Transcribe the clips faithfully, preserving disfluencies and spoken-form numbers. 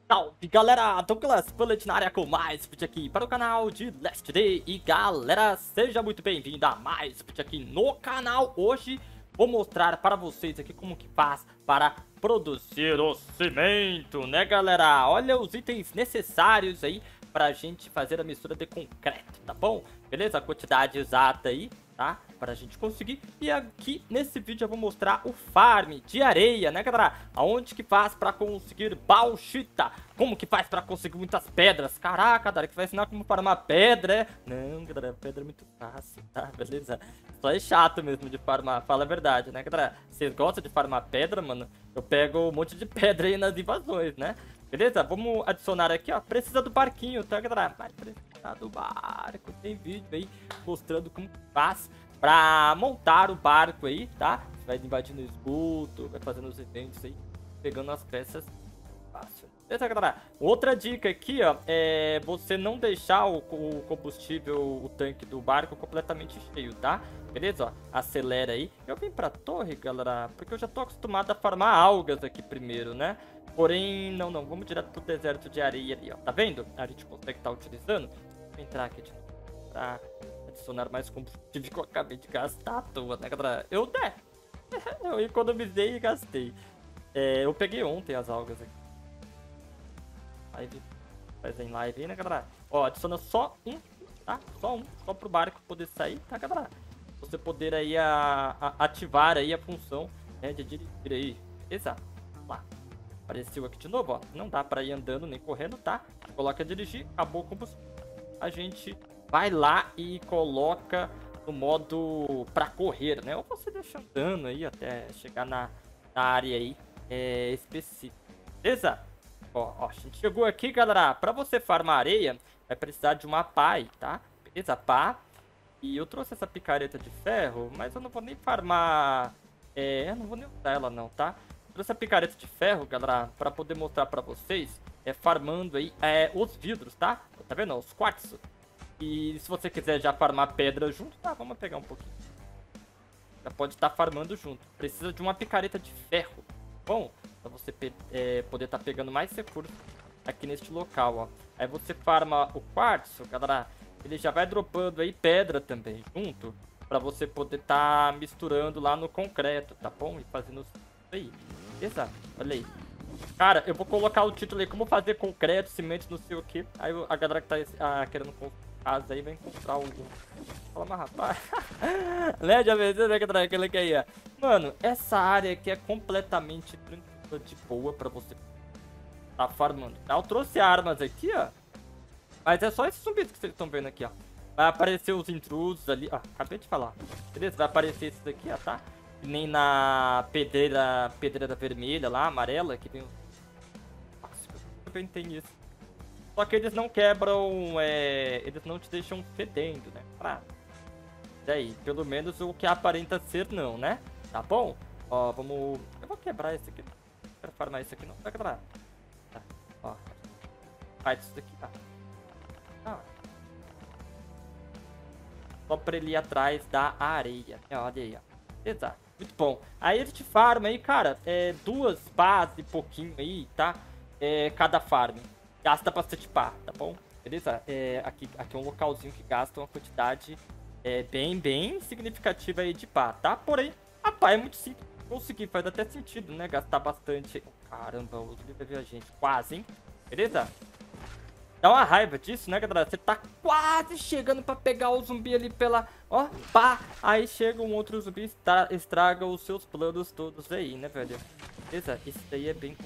Salve galera, Douglas Bullet na área com mais vídeo aqui para o canal de Last Day. E galera, seja muito bem-vindo a mais vídeo aqui no canal. Hoje vou mostrar para vocês aqui como que faz para produzir o cimento, né galera? Olha os itens necessários aí para a gente fazer a mistura de concreto, tá bom? Beleza? A quantidade exata aí, tá? Para a gente conseguir. E aqui nesse vídeo eu vou mostrar o farm de areia, né galera? Aonde que faz para conseguir bauxita? Como que faz para conseguir muitas pedras? Caraca, Dark, vai ensinar como farmar pedra, é? Não, galera, pedra é muito fácil, tá? Beleza? Só é chato mesmo de farmar, fala a verdade, né galera? Vocês gostam de farmar pedra, mano? Eu pego um monte de pedra aí nas invasões, né? Beleza? Vamos adicionar aqui, ó. Precisa do barquinho, tá galera? Vai precisar do barco. Tem vídeo aí mostrando como faz pra montar o barco aí, tá? Você vai invadindo o esgoto, vai fazendo os eventos aí, pegando as peças fácil. Beleza, galera? Outra dica aqui, ó, é você não deixar o, o combustível, o tanque do barco completamente cheio, tá? Beleza? Ó, acelera aí. Eu vim pra torre, galera, porque eu já tô acostumado a farmar algas aqui primeiro, né? Porém, não, não, vamos direto pro deserto de areia ali, ó. Tá vendo? A gente consegue estar utilizando. Vou entrar aqui de novo pra adicionar mais combustível que eu acabei de gastar à toa, né, galera? Eu, né? Eu economizei e gastei. É, eu peguei ontem as algas aqui. Live, faz em live aí, né, galera? Ó, adiciona só um, tá? Só um, só pro barco poder sair, tá, galera? Você poder aí a, a, ativar aí a função, né, de dirigir aí. Exato. Lá. Apareceu aqui de novo, ó. Não dá pra ir andando nem correndo, tá? Coloca dirigir, acabou o combustível. A gente vai lá e coloca no modo pra correr, né? Ou você deixa andando aí até chegar na, na área aí é, específica. Beleza? Ó, ó, a gente chegou aqui, galera. Pra você farmar areia, vai precisar de uma pá aí, tá? Beleza? Pá. E eu trouxe essa picareta de ferro, mas eu não vou nem farmar... É, eu não vou nem usar ela não, tá? Trouxe a picareta de ferro, galera, pra poder mostrar pra vocês, é, farmando aí é, os vidros, tá? Tá vendo? Os quartzo. E se você quiser já farmar pedra junto, tá? Vamos pegar um pouquinho. Já pode estar farmando junto. Precisa de uma picareta de ferro. Bom, pra você é, poder estar pegando mais recursos aqui neste local, ó. Aí você farma o quartzo, galera, ele já vai dropando aí pedra também junto, pra você poder estar misturando lá no concreto, tá bom? E fazendo isso aí. Exato, olha aí. Cara, eu vou colocar o título aí, como fazer concreto, cimento, não sei o que. Aí a galera que tá ah, querendo casa aí vai encontrar o... Fala, mas rapaz. Né, já pensou, né, que aquele que aí, ó. Mano, essa área aqui é completamente tranquila, de boa pra você tá farmando. Eu trouxe armas aqui, ó. Mas é só esses zumbis que vocês estão vendo aqui, ó. Vai aparecer os intrusos ali. Ó, acabei de falar. Beleza? Vai aparecer esses aqui, ó, tá? Que nem na pedreira, pedreira vermelha lá, amarela, que tem os... Nossa, eu também tem isso. Só que eles não quebram, é... eles não te deixam fedendo, né? Pra... Daí, pelo menos o que aparenta ser não, né? Tá bom? Ó, vamos... Eu vou quebrar esse aqui. Não quero farmar esse aqui não. Vai quebrar. Tá. Ó. Faz isso daqui, tá? Ah. Só pra ele ir atrás da areia. Olha aí, ó. Exato. Muito bom. Aí a gente farma aí, cara, é, duas pás e pouquinho aí, tá? É, cada farm. Gasta bastante pá, tá bom? Beleza? É, aqui, aqui é um localzinho que gasta uma quantidade é, bem, bem significativa aí de pá, tá? Porém, a pá é muito simples de conseguir. Faz até sentido, né? Gastar bastante. Caramba, o zumbi vai ver a gente. Quase, hein? Beleza? Dá uma raiva disso, né, galera? Você tá quase chegando pra pegar o zumbi ali pela... Ó, pá! Aí chega um outro zumbi e estraga os seus planos todos aí, né, velho? Beleza? Isso daí é bem...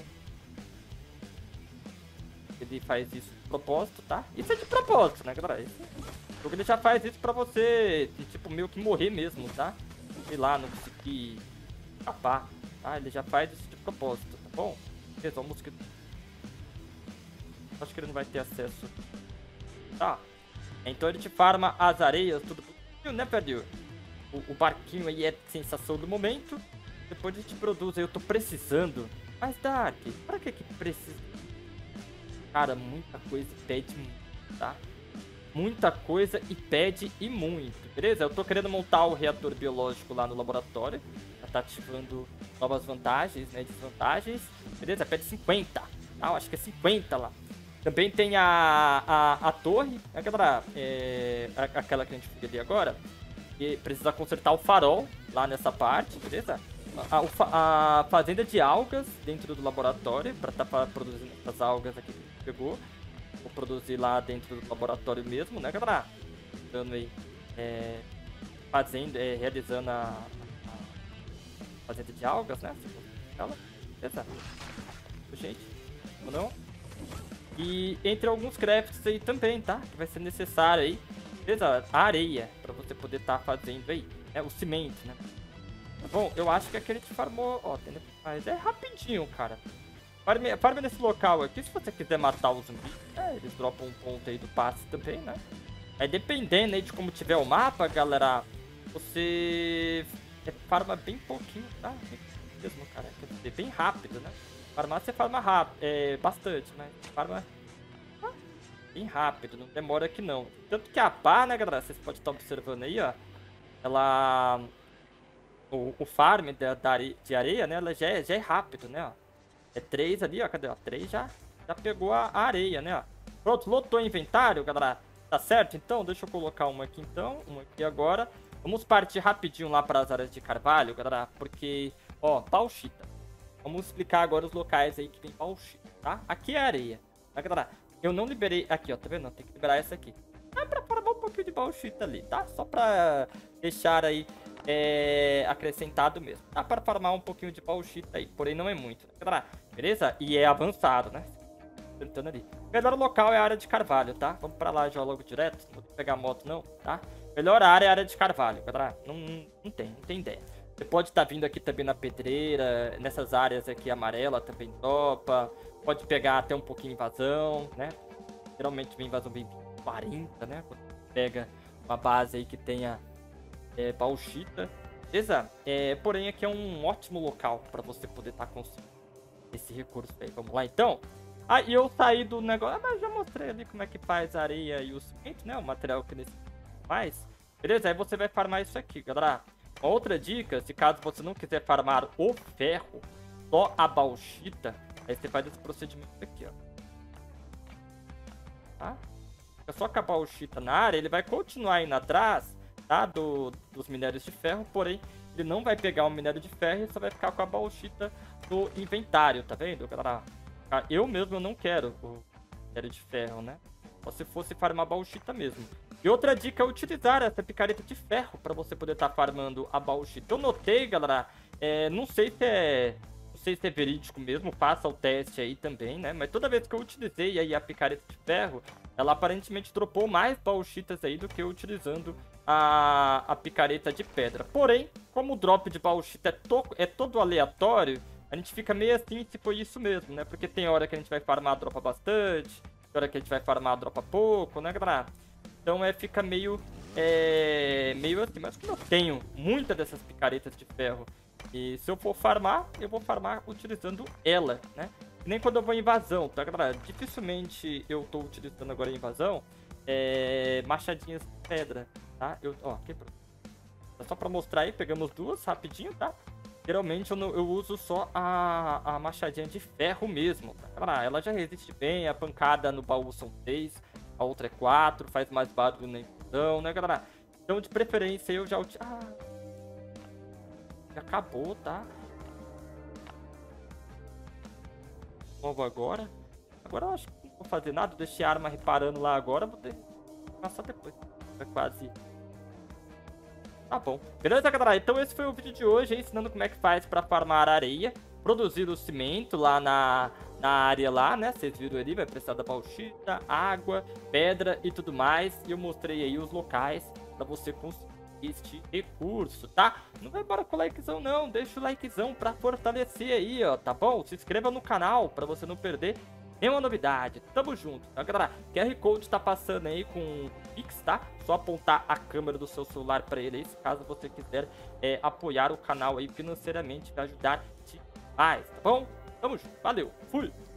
Ele faz isso de propósito, tá? Isso é de propósito, né, galera? Isso... Porque ele já faz isso pra você, tipo, meio que morrer mesmo, tá? Sei lá, não conseguir escapar, tá? Ele já faz isso de propósito, tá bom? Beleza, o mosquito... Acho que ele não vai ter acesso. Tá. Então ele te farma as areias, tudo. Né, velho? O, o barquinho aí é sensação do momento. Depois a gente produz. Eu tô precisando. Mas, Dark, pra que que precisa? Cara, muita coisa e pede muito, tá? Muita coisa e pede e muito. Beleza? Eu tô querendo montar o reator biológico lá no laboratório. Já tá ativando novas vantagens, né? Desvantagens. Beleza? Pede cinquenta. Ah, acho que é cinquenta lá. Também tem a, a, a torre, né, galera? É, aquela que a gente viu ali agora. E precisa consertar o farol lá nessa parte, beleza? A, a fazenda de algas dentro do laboratório, para estar tá produzindo as algas aqui que a gente pegou. Vou produzir lá dentro do laboratório mesmo, né, galera? Dando aí, é, fazendo, é, realizando a, a fazenda de algas, né? Ela, beleza? Gente, ou não? E entre alguns crafts aí também, tá? Que vai ser necessário aí, beleza? A areia, pra você poder estar tá fazendo aí, né? O cimento, né? Tá bom, eu acho que aquele te farmou, ó, tem, mas é rapidinho, cara. Farme, farme nesse local aqui, se você quiser matar os zumbis, é, eles dropam um ponto aí do passe também, né? É, dependendo aí de como tiver o mapa, galera, você é, farma bem pouquinho, tá? Mesmo, cara, quer dizer, bem rápido, né? Farmar você farma rápido, é, bastante, mas farma ah, bem rápido, não demora aqui não. Tanto que a pá, né, galera, vocês podem estar observando aí, ó, ela, o, o farm da, da are, de areia, né, ela já é, já é rápido, né, ó. É três ali, ó, cadê, ó, três já, já pegou a, a areia, né, ó. Pronto, lotou o inventário, galera, tá certo? Então, deixa eu colocar uma aqui então, uma aqui agora. Vamos partir rapidinho lá para as áreas de carvalho, galera, porque, ó, bauxita. Vamos explicar agora os locais aí que tem bauxita, tá? Aqui é areia, tá, galera? Eu não liberei... Aqui, ó, tá vendo? Tem que liberar essa aqui. Dá pra formar um pouquinho de bauxita ali, tá? Só pra deixar aí é, acrescentado mesmo. Dá pra farmar um pouquinho de bauxita aí, porém não é muito, né, galera? Beleza? E é avançado, né? Tentando ali. O melhor local é a área de carvalho, tá? Vamos pra lá já logo direto. Não vou pegar moto não, tá? Melhor área é a área de carvalho, galera. Não, não tem, não tem ideia. Você pode estar vindo aqui também na pedreira, nessas áreas aqui amarela também topa. Pode pegar até um pouquinho invasão, né? Geralmente vem invasão bem quarenta, né? Quando pega uma base aí que tenha é, bauxita. Beleza? É, porém aqui é um ótimo local para você poder estar tá conseguindo esse recurso aí. Vamos lá então? Ah, e eu saí do negócio... Ah, mas já mostrei ali como é que faz a areia e o cimento, né? O material que nesse faz. Beleza? Aí você vai farmar isso aqui, galera. Uma outra dica, se caso você não quiser farmar o ferro, só a bauxita, aí você faz esse procedimento aqui, ó. Tá? Fica só com a bauxita na área, ele vai continuar indo atrás, tá? Do, dos minérios de ferro, porém, ele não vai pegar o minério de ferro e só vai ficar com a bauxita no inventário, tá vendo, galera? Eu mesmo não quero o minério de ferro, né? Só se fosse farmar bauxita mesmo. E outra dica é utilizar essa picareta de ferro para você poder estar tá farmando a bauxita. Eu notei, galera, é, não sei se é, não sei se é verídico mesmo, faça o teste aí também, né? Mas toda vez que eu utilizei aí a picareta de ferro, ela aparentemente dropou mais bauxitas aí do que eu utilizando a, a picareta de pedra. Porém, como o drop de bauxita é, to, é todo aleatório, a gente fica meio assim se foi isso mesmo, né? Porque tem hora que a gente vai farmar, dropa bastante, tem hora que a gente vai farmar, dropa pouco, né, galera? Então é, fica meio, é, meio assim, mas como eu tenho muitas dessas picaretas de ferro, e se eu for farmar, eu vou farmar utilizando ela, né? Nem quando eu vou em invasão, tá, galera? Dificilmente eu tô utilizando agora em invasão, é, machadinhas de pedra, tá? Eu, ó, quebrou. Só pra mostrar aí, pegamos duas rapidinho, tá? Geralmente eu, não, eu uso só a, a machadinha de ferro mesmo, tá, galera? Ela já resiste bem, a pancada no baú são seis. A outra é quatro, faz mais barulho na infusão, né, galera? Então, de preferência, eu já... Ah, já acabou, tá? Novo agora. Agora eu acho que não vou fazer nada. Deixei a arma reparando lá agora. Vou ter... passar depois. É quase... Tá bom. Beleza, galera? Então esse foi o vídeo de hoje, ensinando como é que faz pra farmar areia. Produzir o cimento lá na, na área lá, né? Vocês viram ali, vai precisar da bauxita, água, pedra e tudo mais. E eu mostrei aí os locais pra você conseguir este recurso, tá? Não vai embora com o likezão não, deixa o likezão pra fortalecer aí, ó, tá bom? Se inscreva no canal pra você não perder nenhuma novidade. Tamo junto, tá, galera? Q R Code tá passando aí com o Pix, tá? Só apontar a câmera do seu celular pra ele aí, se caso você quiser é, apoiar o canal aí financeiramente, pra ajudar demais, tá bom? Tamo junto, valeu, fui!